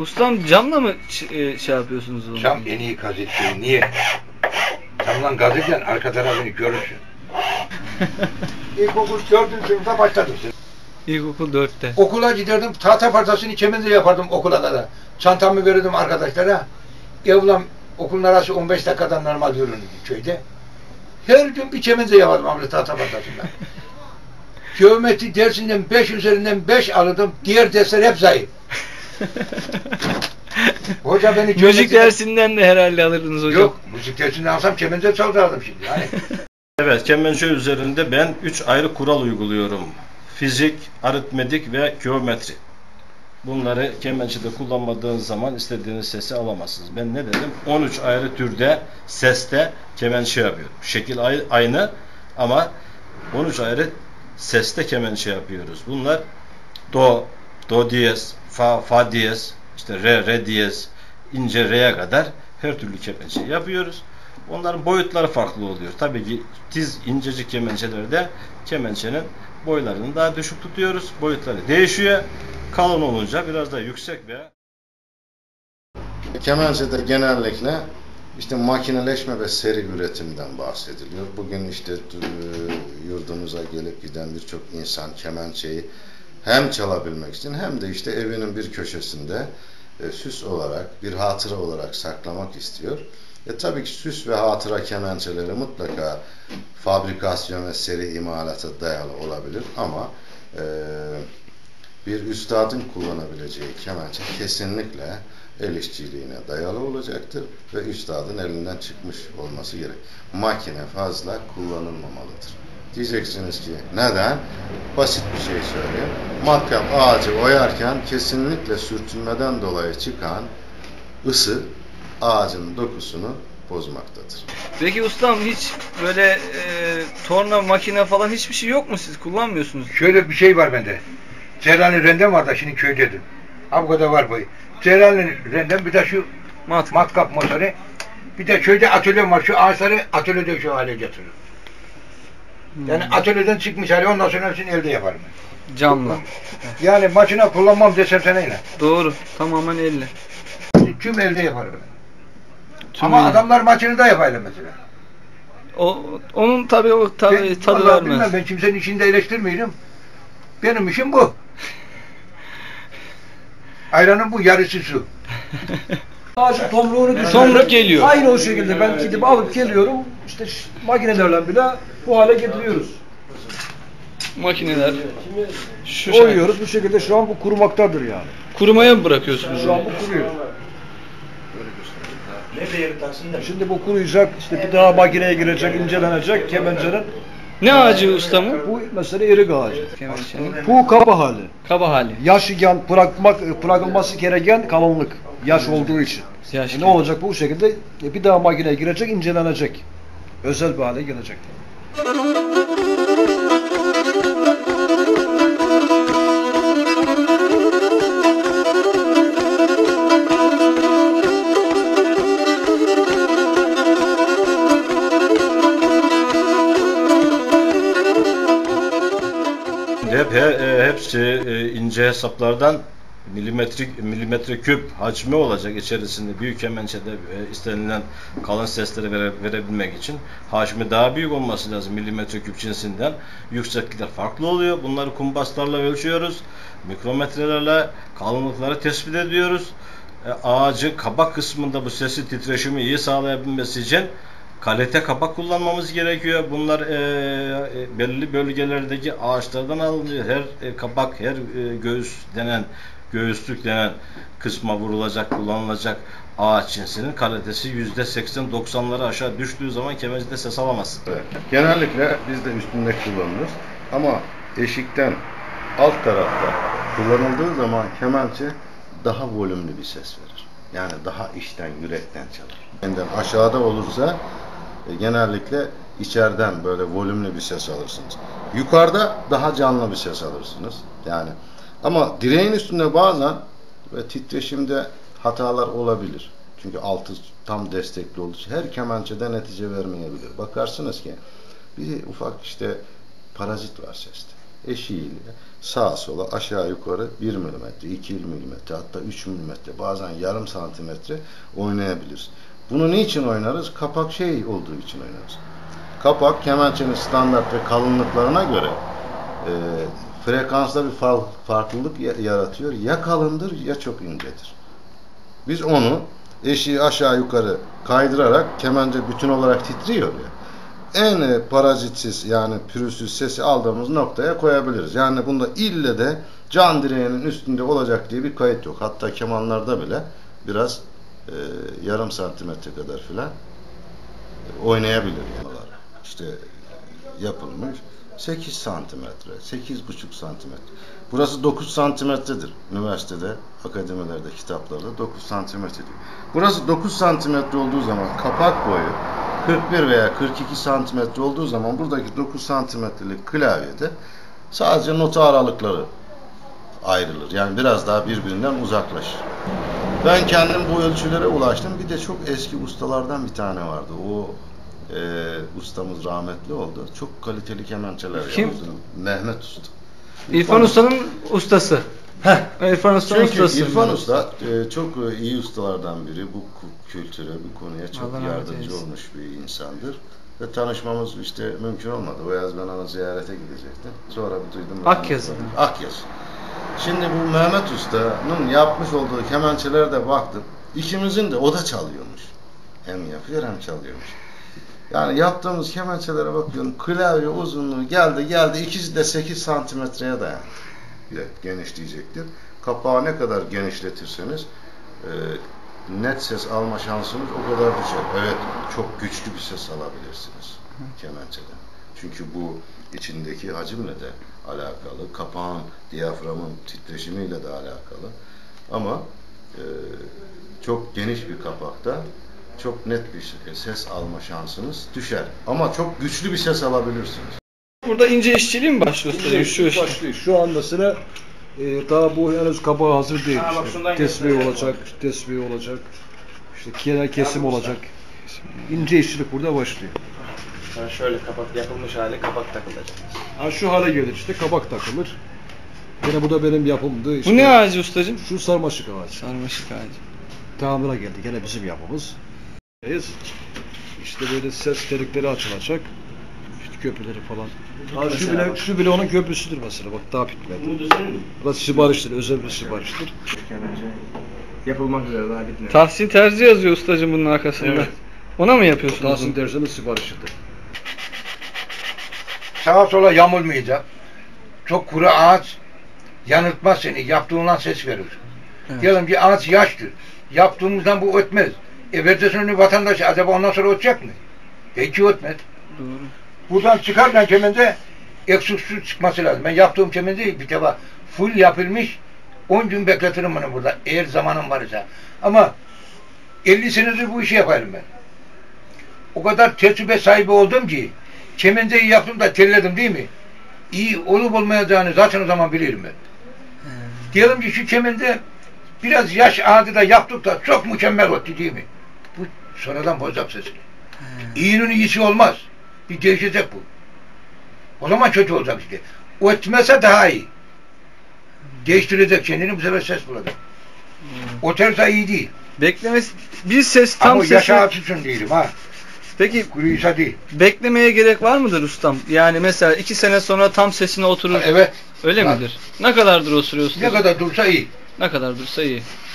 Ustam camla mı şey yapıyorsunuz onu? Cam en iyi gazetesi. Niye? Camdan gazeteden arka tarafını görürsün. İlkokul 4. sınıfta başladım. İlkokul 4'te. Okula giderdim, tahta parçasını kemende yapardım okula da. Çantamı verirdim arkadaşlara. Evlam okulun arası 15 dakikadan normal yürünür köyde. Her gün bir kemende yapardım abi tahta parçasından. Geometri dersinden 5 üzerinden 5 alırdım. Diğer dersler hep zayıf. Hoca beni müzik dersinden de herhalde alırdınız hocam. Yok, müzik dersinden alsam kemende çalardım şimdi yani. Evet, kemençe üzerinde ben 3 ayrı kural uyguluyorum. Fizik, aritmetik ve geometri. Bunları kemençede kullanmadığınız zaman istediğiniz sesi alamazsınız. Ben ne dedim? 13 ayrı türde seste kemençe yapıyorum. Şekil aynı ama 13 ayrı seste kemençe yapıyoruz. Bunlar do diyez, fa diyez, işte re diyez, ince re'ye kadar her türlü kemençe yapıyoruz. Onların boyutları farklı oluyor. Tabii ki tiz incecik kemençelerde kemençenin boylarını daha düşük tutuyoruz. Boyutları değişiyor. Kalın olunca biraz daha yüksek ve kemençede genellikle işte makineleşme ve seri üretimden bahsediliyor. Bugün işte yurdumuza gelip giden birçok insan kemençeyi hem çalabilmek için hem de işte evinin bir köşesinde süs olarak, bir hatıra olarak saklamak istiyor. Tabii ki süs ve hatıra kemençeleri mutlaka fabrikasyon ve seri imalata dayalı olabilir ama bir üstadın kullanabileceği kemençe kesinlikle el işçiliğine dayalı olacaktır ve üstadın elinden çıkmış olması gerek. Makine fazla kullanılmamalıdır. Diyeceksiniz ki neden? Basit bir şey söyleyeyim. Matkap ağacı oyarken kesinlikle sürtünmeden dolayı çıkan ısı ağacın dokusunu bozmaktadır. Peki ustam hiç böyle torna, makine falan hiçbir şey yok mu, siz kullanmıyorsunuz? Şöyle bir şey var bende. Cerrah'ın rendem var da şimdi köydeydim. Ha bu kadar var bu. Cerrah'ın rendem bir de şu matkap motoru. Bir de köyde atölyem var. Şu ağaçları atölyede şu hale getiririm. Yani atölyeden çıkmış hali, ondan sonra hepsini elde yaparım. Camla. Yani makine kullanmam desem sana yine. Doğru. Tamamen elle. Tüm elde yaparım. Ama adamlar makinede yapayla mesela. Onun tabii o tadı vermez. Bilmem, ben kimsenin işini de eleştirmiyorum. Benim işim bu. Ayranın bu, yarısı su. Ağacın tomruğunu düşün. Tomruk geliyor. Aynı o şekilde ben gidip alıp geliyorum. İşte makinelerle bile bu hale getiriyoruz. Makineler. Oyuyoruz bu şekilde, şu an bu kurumaktadır yani. Kurumaya mı bırakıyorsunuz? Şu an bu kuruyor. Şimdi bu kuruyacak, işte bir daha makineye girecek, incelenecek kemençenin. Ne ağacı ustamı? Bu mesela erik ağacı. Kemençenin. Bu kaba hali. Kaba hali. Yaş bırakılması gereken kalınlık. Yaş olduğu için. Ne olacak bu şekilde? Bir daha makineye girecek, incelenecek. Özel bir hale gelecek. hepsi ince hesaplardan milimetre küp hacmi olacak içerisinde. Büyük kemençede istenilen kalın sesleri verebilmek için hacmi daha büyük olması lazım. Milimetre küp cinsinden yükseklikler farklı oluyor. Bunları kumbaslarla ölçüyoruz. Mikrometrelerle kalınlıkları tespit ediyoruz. Ağacı kabak kısmında bu sesi titreşimi iyi sağlayabilmesi için kalite kabak kullanmamız gerekiyor. Bunlar belli bölgelerdeki ağaçlardan alınıyor. Her kabak, her göğüslük denen kısma vurulacak, kullanılacak ağaç cinsinin kalitesi %80-90'lara aşağı düştüğü zaman kemençede ses alamazsın. Evet. Genellikle biz de üstünde kullanılır. Ama eşikten alt tarafta kullanıldığı zaman kemençe daha volümlü bir ses verir. Yani daha içten, yürekten çalar. Yani aşağıda olursa genellikle içeriden böyle volümlü bir ses alırsınız. Yukarıda daha canlı bir ses alırsınız. Yani ama direğin üstünde bazen ve titreşimde hatalar olabilir. Çünkü altı tam destekli olduğu için her kemençede netice vermeyebilir. Bakarsınız ki bir ufak işte parazit var seste. eşiğiyle sağa sola aşağı yukarı 1 milimetre, 2 milimetre, hatta 3 milimetre, bazen yarım santimetre oynayabiliriz. Bunu niçin oynarız? Kapak şey olduğu için oynarız. Kapak kemençenin standart ve kalınlıklarına göre frekansta bir farklılık yaratıyor. Ya kalındır ya çok incedir. Biz onu eşiği aşağı yukarı kaydırarak kemence bütün olarak titriyor ya. En parazitsiz yani pürüzsüz sesi aldığımız noktaya koyabiliriz. Yani bunda ille de can direğinin üstünde olacak diye bir kayıt yok. Hatta kemanlarda bile biraz yarım santimetre kadar filan oynayabilir yani. İşte yapılmış 8 santimetre, 8,5 santimetre. Burası 9 santimetredir. Üniversitede, akademilerde, kitaplarda 9 santimetre diyor. Burası 9 santimetre olduğu zaman kapak boyu 41 veya 42 santimetre olduğu zaman buradaki 9 santimetrelik klavyede sadece nota aralıkları ayrılır. Yani biraz daha birbirinden uzaklaşır. Ben kendim bu ölçülere ulaştım. Bir de çok eski ustalardan bir tane vardı. O ustamız rahmetli oldu. Çok kaliteli kemençeler yaptı. Mehmet Usta. İrfan Usta'nın ustası. İrfan Usta'nın ustası. Çünkü İrfan Usta çok iyi ustalardan biri. Bu kültüre, bu konuya çok Allah yardımcı olmuş bir insandır. Ve tanışmamız işte mümkün olmadı. O yaz ben ona ziyarete gidecektim. Sonra bir duydum. Akyazı. Akyazı. Şimdi bu Mehmet Usta'nın yapmış olduğu kemençelere de baktım. İkimizin de o da çalıyormuş. Hem yapıyor hem çalıyormuş. Yani yaptığımız kemençelere bakıyorum. Klavye uzunluğu geldi. İkisi de 8 santimetreye dayanır. Genişleyecektir. Kapağı ne kadar genişletirseniz net ses alma şansınız o kadar düşer. Evet, çok güçlü bir ses alabilirsiniz kemençeden. Çünkü bu içindeki hacimle de alakalı. Kapağın, diyaframın titreşimiyle de alakalı. Ama çok geniş bir kapakta çok net bir ses alma şansınız düşer. Ama çok güçlü bir ses alabilirsiniz. Burada ince işçiliği mi başlıyor? Başlıyor. Şu an mesela daha bu henüz kapağı hazır değil. İşte tesbih olacak. İşte kenar kesim olacak. İnce işçilik burada başlıyor. Yani şöyle kapak yapılmış hali kapak takılacak. Ha şu hale gelir işte kabak takılır. Yine bu da benim yapımdı. İşte, bu ne ağacı ustacığım? Şu sarmaşık ağacı. Sarmaşık ağacı. Tamamına geldi. Gene bizim yapımız. İşte böyle ses delikleri açılacak. İşte köprüleri falan. Şu bile onun köprüsüdür mesela. Bak daha bitmedi. Burası sipariştir. Özel bir sipariştir. Yapılmak üzere daha bitmedi. Tahsin Terzi yazıyor ustacığım bunun arkasında. Evet. Ona mı yapıyorsunuz? Tahsin Terzi'nin siparişidir. Sağa sola yamulmayacak. Çok kuru ağaç yanıltmaz seni. Yaptığından ses verir. Evet. Diyelim ki ağaç yaştır. Yaptığımızdan bu ötmez. Vercesinin vatandaşı acaba ondan sonra ötecek mi? Hiç ötmez. Doğru. Buradan çıkarken kemende eksik su çıkması lazım. Ben yaptığım kemende bir defa full yapılmış 10 gün bekletirim bunu burada. Eğer zamanım varsa. Ama 50 senedir bu işi yaparım ben. O kadar tecrübe sahibi oldum ki kemendeyi yaptım da telledim değil mi? İyi olup olmayacağını zaten o zaman bilirim ben. Diyelim ki şu kemende biraz yaş adı da yaptık da çok mükemmel oldu değil mi? Bu sonradan bozacak sesini. İyinin iyisi olmaz. Bir değişecek bu. O zaman kötü olacak işte. O etmese daha iyi. Değiştirecek kendini bu sefer ses bulacak. O tersa iyi değil. Beklemesi, bir ses tam ama sesi... yaşa açısın değilim ha. Peki kuruysa değil. Beklemeye gerek var mıdır ustam? Yani mesela 2 sene sonra tam sesine oturur. Evet. Öyle midir? Ne kadardır o süre usta? Ne kadar dursa iyi. Ne kadar dursa iyi.